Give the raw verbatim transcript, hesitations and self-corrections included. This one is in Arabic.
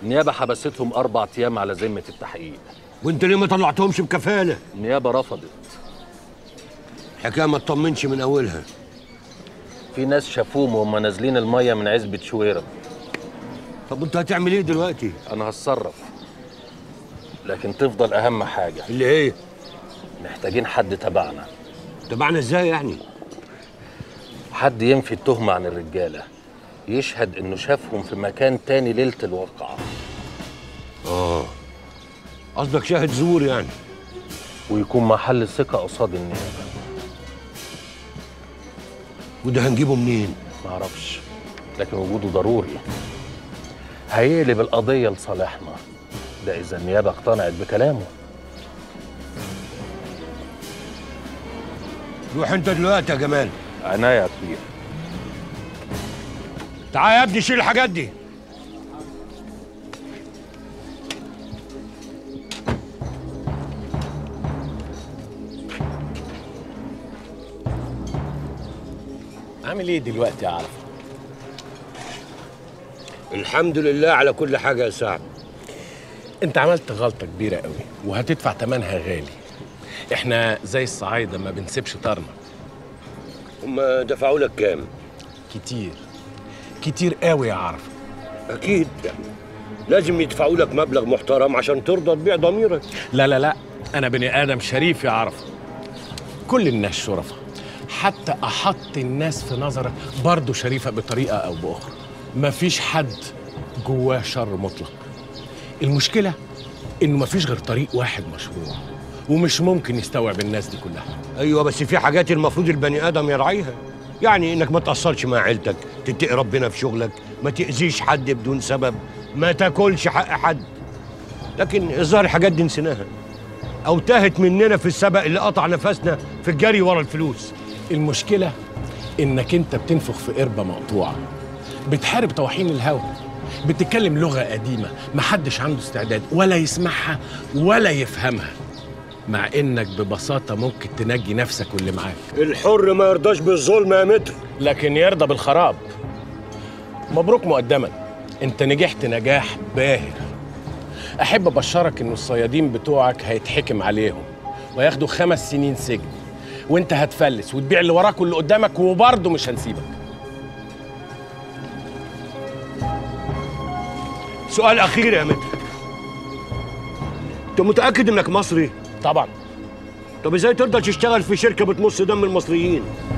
النيابه حبستهم اربع ايام على ذمه التحقيق. وانت ليه ما طلعتهمش بكفاله؟ النيابه رفضت. الحكايه ما تطمنش من اولها. في ناس شافوهم وهم نازلين الميه من عزبه شويره. طب وانت هتعمل ايه دلوقتي؟ انا هتصرف، لكن تفضل اهم حاجه. اللي هي؟ محتاجين حد تبعنا. تبعنا ازاي يعني؟ حد ينفي التهمه عن الرجاله، يشهد انه شافهم في مكان تاني ليله الواقعه. اه قصدك شاهد زور يعني؟ ويكون محل ثقه قصاد النيابه. وده هنجيبه منين؟ معرفش، لكن وجوده ضروري. هيقلب القضيه لصالحنا، ده اذا النيابه اقتنعت بكلامه. روح انت دلوقتي يا جمال. عناية يا كبير. تعال يا ابني شيل الحاجات دي. عامل ايه دلوقتي يا عرفة؟ الحمد لله على كل حاجه يا سعد. انت عملت غلطة كبيرة قوي وهتدفع ثمنها غالي. احنا زي الصعايدة ما بنسيبش طارنا. هم دفعوا لك كام؟ كتير كتير قوي يا عرفة. اكيد يعني لازم يدفعوا لك مبلغ محترم عشان ترضى تبيع ضميرك. لا لا لا، انا بني ادم شريف يا عرفة. كل الناس شرفة، حتى احط الناس في نظرك برضه شريفة بطريقة او باخرى. مفيش حد جواه شر مطلق. المشكلة انه مفيش غير طريق واحد مشروع، ومش ممكن يستوعب الناس دي كلها. ايوه بس في حاجات المفروض البني ادم يراعيها، يعني انك ما تقصرش مع عيلتك، تتقي ربنا في شغلك، ما تاذيش حد بدون سبب، ما تاكلش حق حد. لكن الظاهر الحاجات دي نسيناها او تاهت مننا في السبق اللي قطع نفسنا في الجري ورا الفلوس. المشكلة انك انت بتنفخ في قربة مقطوعة، بتحارب طواحين الهوى، بتتكلم لغة قديمة محدش عنده استعداد ولا يسمعها ولا يفهمها، مع انك ببساطة ممكن تنجي نفسك واللي معاك. الحر ما يرضاش بالظلم يا متر، لكن يرضى بالخراب. مبروك مقدما، انت نجحت نجاح باهر. احب ابشرك ان الصيادين بتوعك هيتحكم عليهم وياخدوا خمس سنين سجن، وانت هتفلس وتبيع اللي وراك واللي قدامك، وبرضه مش هنسيبك. سؤال اخير يا متر، انت متاكد انك مصري؟ طبعا. طب ازاي ترضى تشتغل في شركه بتمص دم المصريين؟